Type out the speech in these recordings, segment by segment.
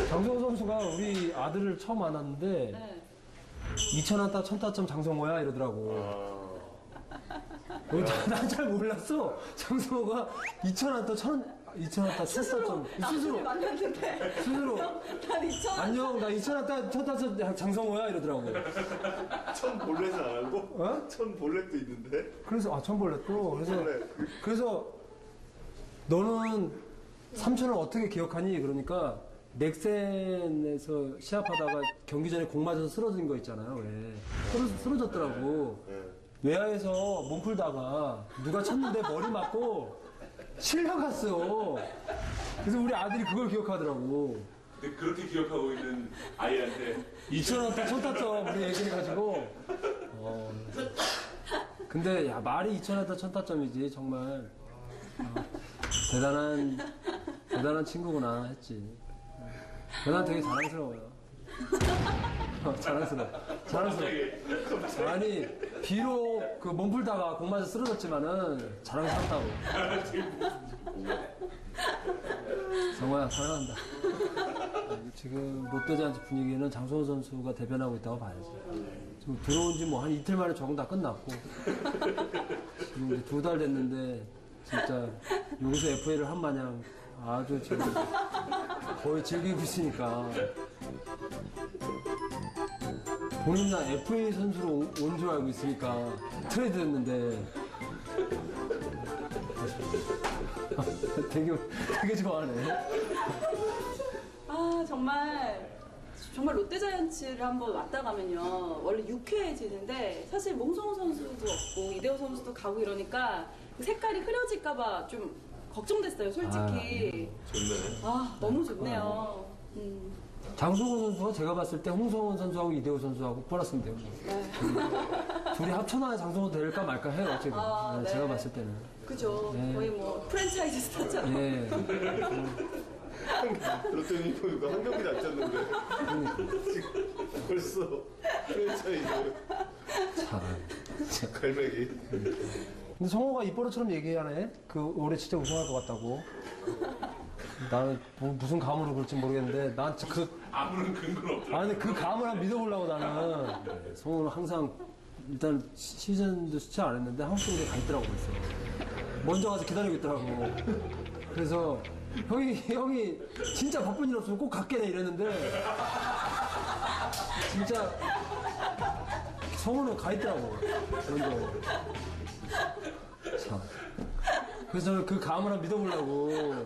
장성호 선수가 우리 아들을 처음 만났는데 네. 2,000안타 1,000타점 장성호야 이러더라고. 난 잘 몰랐어. 장성호가 2,000안타 2,000안타 스스로 1,000타점 스스로 만났는데 스스로 난 2,000. 안녕 나 2,000안타 1,000타점 장성호야 이러더라고. 천볼넷은 안 하고? 어? 천볼넷도 있는데? 그래서 천벌냈고 그래서 너는 삼촌을 어떻게 기억하니? 그러니까 넥센에서 시합하다가 경기 전에 공 맞아서 쓰러진 거 있잖아요. 왜 쓰러졌더라고. 네. 외야에서 몸 풀다가 누가 쳤는데 머리 맞고 실려갔어. 그래서 우리 아들이 그걸 기억하더라고. 근데 그렇게 기억하고 있는 아이한테 2,000안타 1,000타점 우리 얘기해가지고. 근데 야 말이 2,000안타 1,000타점이지 정말 대단한 친구구나 했지. 난 되게 자랑스러워요. 자랑스러워. 아니 비록 그 몸풀다가 공 맞아 쓰러졌지만은 자랑스럽다고. 성호야 사랑한다. 지금 롯데자이언츠 분위기는 장성호 선수가 대변하고 있다고 봐야지. 지금 들어온 지 뭐 한 이틀 만에 적응 다 끝났고 지금 이제 2달 됐는데 진짜 여기서 FA를 한 마냥 아주 지금 거의 즐기고 있으니까 본인 나 FA 선수로 온 줄 알고 있으니까 트레이드 됐는데 되게 좋아하네. 아 정말 롯데자이언츠를 한번 왔다 가면요 원래 유쾌해지는데 사실 몽성호 선수도 없고 이대호 선수도 가고 이러니까 그 색깔이 흐려질까봐 좀 걱정됐어요 솔직히. 좋네. 너무 좋네요. 장성호 선수가 제가 봤을 때 홍성원 선수하고 이대호 선수하고 플러스면 돼요. 네. 둘이 합쳐놔야 장성호 될까 말까 해요 어쨌든. 네. 제가 봤을 때는. 그죠. 네. 거의 뭐 프랜차이즈 스타처럼. 예. 롯데 유니폼 이거 한 경기도 안 쳤는데 지금 벌써 프랜차이즈 참. 갈매기. 근데 성호가 입버릇처럼 얘기하네. 그 올해 진짜 우승할 것 같다고. 나는 무슨 감으로 그럴지 모르겠는데 난 아무런 근거는 없죠. 근데 그 감을 한번 믿어보려고 나는. 성호는 항상 일단 시즌도 수치 안 했는데 한국 쪽에 가 있더라고 그랬어. 먼저 가서 기다리고 있더라고. 그래서 형이 진짜 바쁜 일 없으면 꼭 갈게 내 이랬는데 진짜 성호는 가 있더라고. 먼저. 참. 그래서 저는 그 감을 한번 믿어보려고.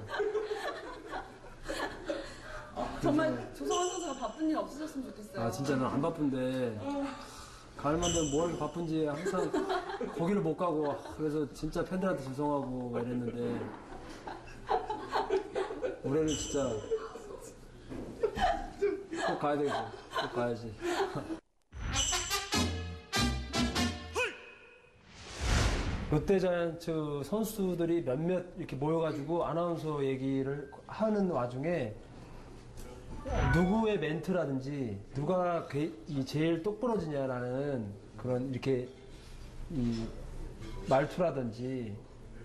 정말 조성환 선수가 바쁜 일 없으셨으면 좋겠어요. 아 진짜 난 안 바쁜데 가을만 되면 뭐 이렇게 바쁜지 항상 거기를 못 가고 그래서 진짜 팬들한테 죄송하고 막 이랬는데 올해는 진짜 꼭 가야 되겠어. 꼭 가야지. 롯데자이언츠 선수들이 몇몇 이렇게 모여가지고 아나운서 얘기를 하는 와중에 누구의 멘트라든지 누가 제일 똑부러지냐라는 그런 이렇게 이 말투라든지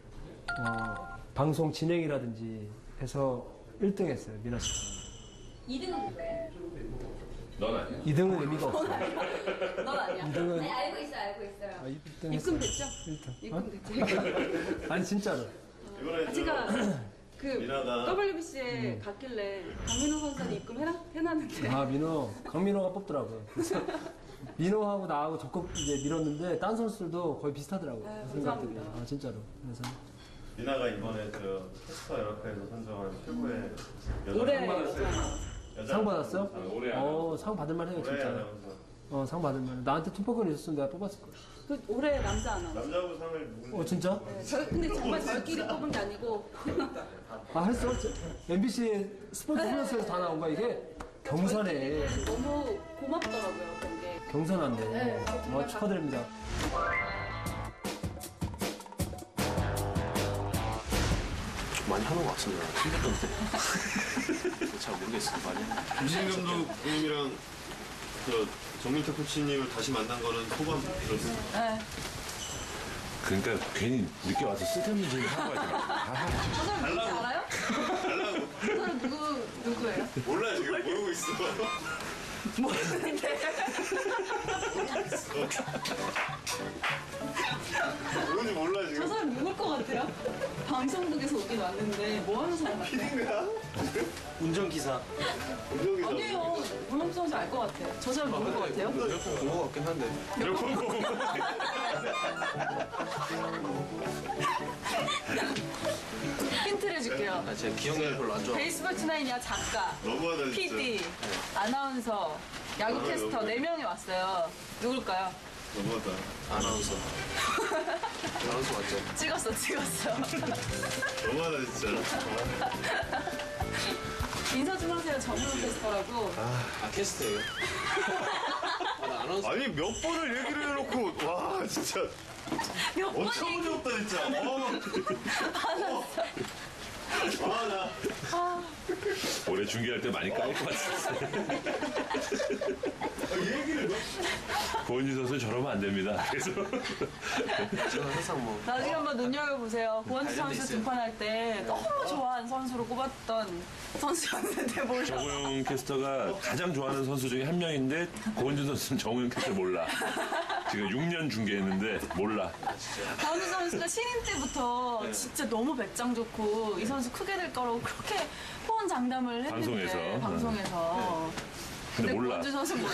방송 진행이라든지 해서 1등 했어요. 미나 씨가. 2등은 누구예요? 넌 아니야. 2등은 의미가 없어요. 넌 아니야. 2등은 네, 알고 있어요. 1등 했어요. 입금 됐죠? 1등. 입금 됐죠? 아니 진짜로. 이번에 제가 그 미나가 WBC에 갔길래 강민호 선수한테 입금해놨는데 아 강민호가 뽑더라고요. 그래서 민호하고 나하고 적극 이제 밀었는데 딴 선수들도 거의 비슷하더라고요. 네, 그 생각들이. 감사합니다. 아 진짜로. 그래서 미나가 이번에 저 캐스터 연합회에서 선정한 최고의 올해 상 받았어? 올해 상 받을만 해요 올해 진짜. 아나운서. 상 받을만. 나한테 투표권이 있었으면 내가 뽑았을 거야. 그 올해 남자 아나운서. 남자부 상을 누군데? 진짜? 네, 근데 정말 저희끼리 뽑은 게 아니고 했어? MBC 스포츠 플러스에서 다 나온 거야 이게? 경사네. 너무 고맙더라고요 그런 게. 경사났네. 네, 정말 축하드립니다. 많이 하는 것 같습니다. 힘들던데. 잘 모르겠어요. 많이. 유진 감독님이랑 정민태 코치님을 다시 만난 거는 소감 들었습니다. 네. 그러니까 괜히 늦게 와서 쓸데없는 소리 하고 하지 마. 선생님 누군지 알아요? 달라고 저 사람 누구예요? 몰라 지금 모르고 있어. 모르는데. 누군지 몰라 저 지금. 사람 누굴 것 같아요? 방송국에서 오긴 왔는데 뭐 하는 사람 같아요? 피디인가? 운전기사. 운동이다. 아니에요. 물렁 선수 알 것 같아요. 저 사람 누굴 것 같아요? 본거 같긴 한데. 힌트를 줄게요. 아, 제가 기억력이 별로 안 좋아. 베이스볼 투나인이야 작가, 너무하다 진짜. PD, 아나운서, 야구 캐스터 4명이 왔어요. 누굴까요? 너무하다. 아나운서. 아나운서 맞죠? 찍었어. 너무하다 진짜. 인사 좀 하세요. 정우영 캐스터라고. 아, 캐스트예요. 아, 나 아나운서. 아니 몇 번을 얘기를 해놓고 와 진짜 몇 번이 어처구니 없다 진짜. 아나 올해 중계할 때 많이 까일 것 같았어요. 얘기를 고은희 선수 저러면 안 됩니다. 그래서 저는 항상 뭐. 나중에 한번 눈여겨보세요. 고원주 관련돼 선수 있어요. 등판할 때 너무 좋아하는 선수로 꼽았던 선수였는데 몰라. 정우영 캐스터가 가장 좋아하는 선수 중에 한 명인데 고은준 선수는 정우영 캐스터 몰라. 지금 6년 중계했는데 몰라. 고원주 선수가 신인 때부터 진짜 너무 배짱 좋고 이 선수 크게 될 거라고 그렇게 호언장담을 했는데 방송에서. 근데 몰라. 고원주 선수 몰라.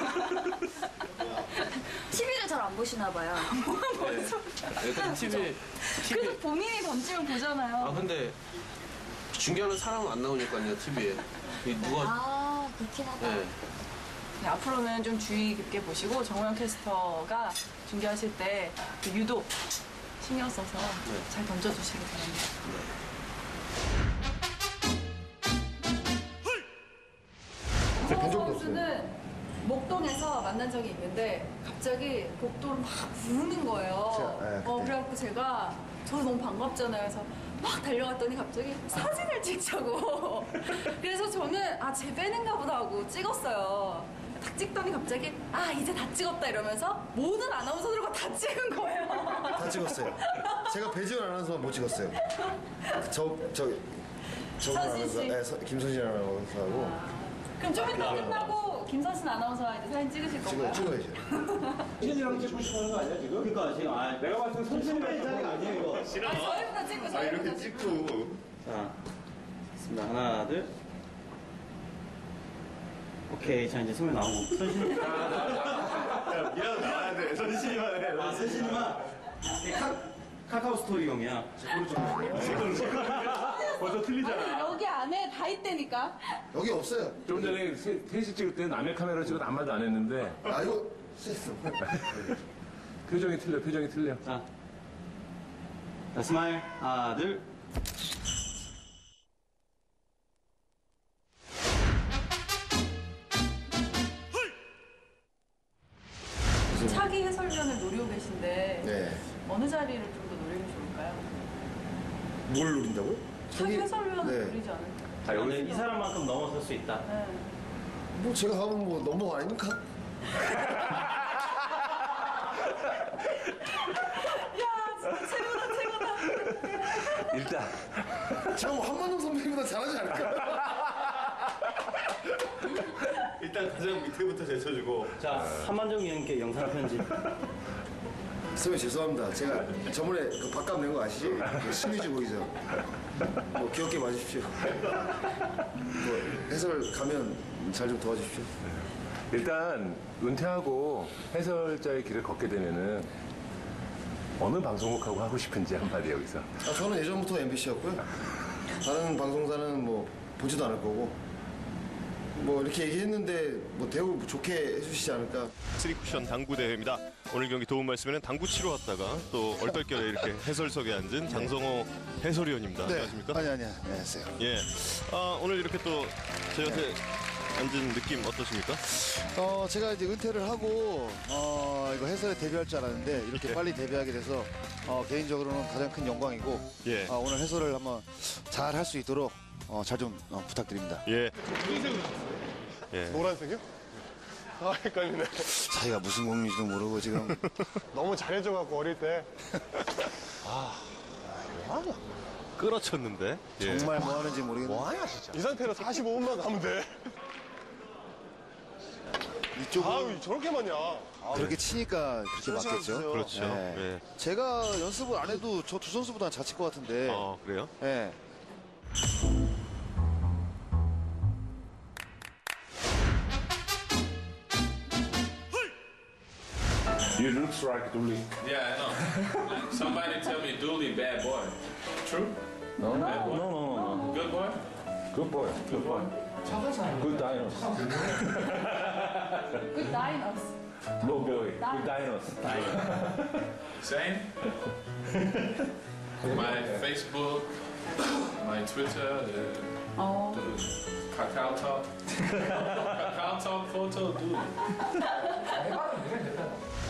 TV를 잘 안 보시나 봐요. 약간 TV. 그래도 본인이 던지면 보잖아요. 아, 근데 중계하는 사람은 안 나오니까요, TV에. 누가. 아, 그렇긴 하다. 네. 네, 앞으로는 좀 주의 깊게 보시고 정우영 캐스터가 중계하실 때 유독 신경 써서 잘 던져주시기 바랍니다. 고성호 선수는 목동에서 만난 적이 있는데 갑자기 복도를 막 부르는 거예요. 그래갖고 제가 저도 너무 반갑잖아요. 그래서 막 달려갔더니 갑자기 사진을 찍자고. 그래서 저는 제 배는가 보다 하고 찍었어요. 딱 찍더니 갑자기 이제 다 찍었다 이러면서 모든 아나운서들과 다 찍은 거예요. 다 찍었어요. 제가 배지원 아나운서만 못 찍었어요. 서진 씨. 김선진 아나운서하고 그럼 좀 이따 끝나고 김선신 아나운서와 이제 사진 찍으실 건가요? 찍어야죠. 선진이랑 찍고 싶어 하는 거 아니야 지금? 그러니까 지금 내가 봤을 때 선진이랑 자리가 아니에요 이거. 저희부터 찍고 아 저희부터 이렇게 찍고. 찍고 자, 좋습니다. 하나, 둘. 오케이, 자 이제 소매 나오고. 선진이. 미안 나와야 돼. 선신이만 해. 아, 선진이만 카카오 스토리용이야. 벌써 틀리잖아. 여기 안에 다 있다니까. 여기 없어요. 좀 전에 셋이 찍을 때 남의 카메라 찍어도 아무 말도 안 했는데 이거 셌어. 표정이 틀려. 자, 스마일. 하나, 둘. 차기 해설위원을 노리고 계신데 네. 어느 자리를 좀 더 노리면 좋을까요? 뭘 노린다고요? 차기 해설위원을 네. 노리지 않을까? 여기 이 사람만큼 넘어설 수 있다. 네. 뭐 제가 하면 뭐 넘버가 아닙니까? 야, 진짜 최고다. 일단 제가 뭐 한만영 선배님보다 잘하지 않을까? 일단 가장 밑에부터 제쳐주고. 자, 한만정 위원께 영상 편지. 선배님 죄송합니다. 제가 저번에 그 밥값 낸 거 아시죠? 그 신의주 거기서. 뭐 귀엽게 봐주십시오. 뭐 해설 가면 잘 좀 도와주십시오. 일단 은퇴하고 해설자의 길을 걷게 되면은 어느 방송국하고 하고 싶은지 한마디 여기서. 저는 예전부터 MBC였고요. 다른 방송사는 뭐 보지도 않을 거고. 뭐 이렇게 얘기했는데 뭐 대우 좋게 해주시지 않을까. 쓰리쿠션 당구 대회입니다. 오늘 경기 도움 말씀에는 당구 치러 왔다가 또 얼떨결에 이렇게 해설석에 앉은 장성호 해설위원입니다. 안녕하십니까? 아니 안녕하세요. 예. 오늘 이렇게 또 저희한테 앉은 느낌 어떠십니까? 제가 이제 은퇴를 하고 이거 해설에 데뷔할 줄 알았는데 이렇게 빨리 데뷔하게 돼서 개인적으로는 가장 큰 영광이고 예. 오늘 해설을 한번 잘 할 수 있도록 잘 좀 부탁드립니다. 예. 노란색이요? 헷갈리네. 자기가 무슨 공인지도 모르고 지금 너무 잘해줘갖고 어릴 때 끌어쳤는데. 예. 정말 뭐 하는지 모르겠는데. 뭐하냐 진짜. 이 상태로 45분만 가면 돼. 이쪽은 아우 저렇게 많냐. 그렇게 치니까 그렇게 맞겠죠. 그렇죠. 네. 예. 제가 연습을 안 해도 저 두 선수보다 잘 칠 것 같은데. 그래요? 예. You look like Dooley. Yeah, I know. Somebody tell me Dooley bad boy. True? No, Bad boy? no. Good boy? Good boy. Good boy. Good dinos. Good dinos. No boy. Good dinos. Same? My Facebook, my Twitter, Kakao Talk. Kakao Talk photo, Dooley.